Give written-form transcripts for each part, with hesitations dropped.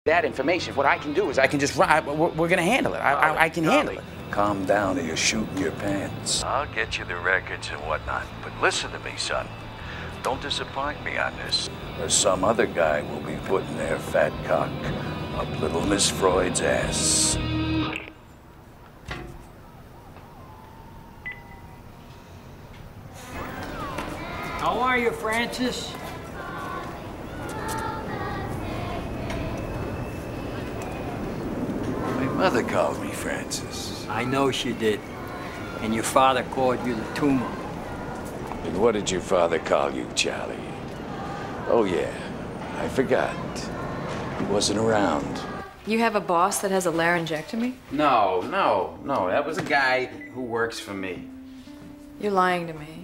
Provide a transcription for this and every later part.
that information. What I can do is I can just run. We're gonna handle it. I can handle it. Calm down or you're shooting your pants. I'll get you the records and whatnot, but listen to me, son. Don't disappoint me on this. Or some other guy will be putting their fat cock up little Miss Freud's ass. How are you, Francis? My mother called me Francis. I know she did. And your father called you the tumor. And what did your father call you, Charlie? Oh, yeah. I forgot. He wasn't around. You have a boss that has a laryngectomy? No. That was a guy who works for me. You're lying to me.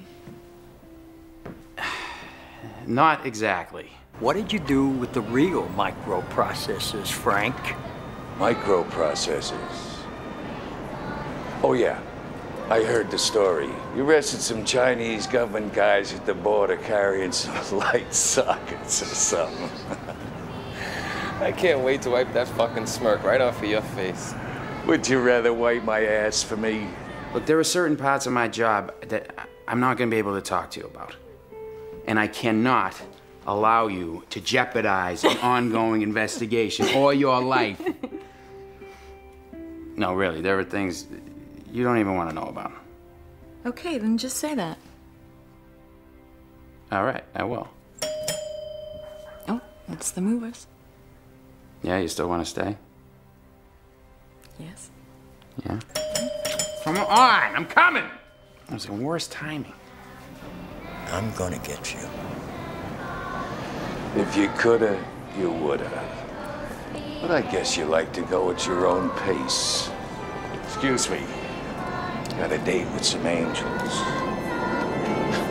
Not exactly. What did you do with the real microprocessors, Frank? Microprocessors. Oh, yeah. I heard the story. You arrested some Chinese government guys at the border carrying some light sockets or something. I can't wait to wipe that fucking smirk right off of your face. Would you rather wipe my ass for me? Look, there are certain parts of my job that I'm not gonna be able to talk to you about. And I cannot allow you to jeopardize an ongoing investigation or your life. No, really, there are things you don't even want to know about. Okay, then just say that. All right, I will. Oh, that's the movers. Yeah, you still want to stay? Yes. Yeah? Come on, I'm coming! That was the worst timing. I'm gonna get you. If you coulda, you woulda. But I guess you like to go at your own pace. Excuse me. Got a date with some angels.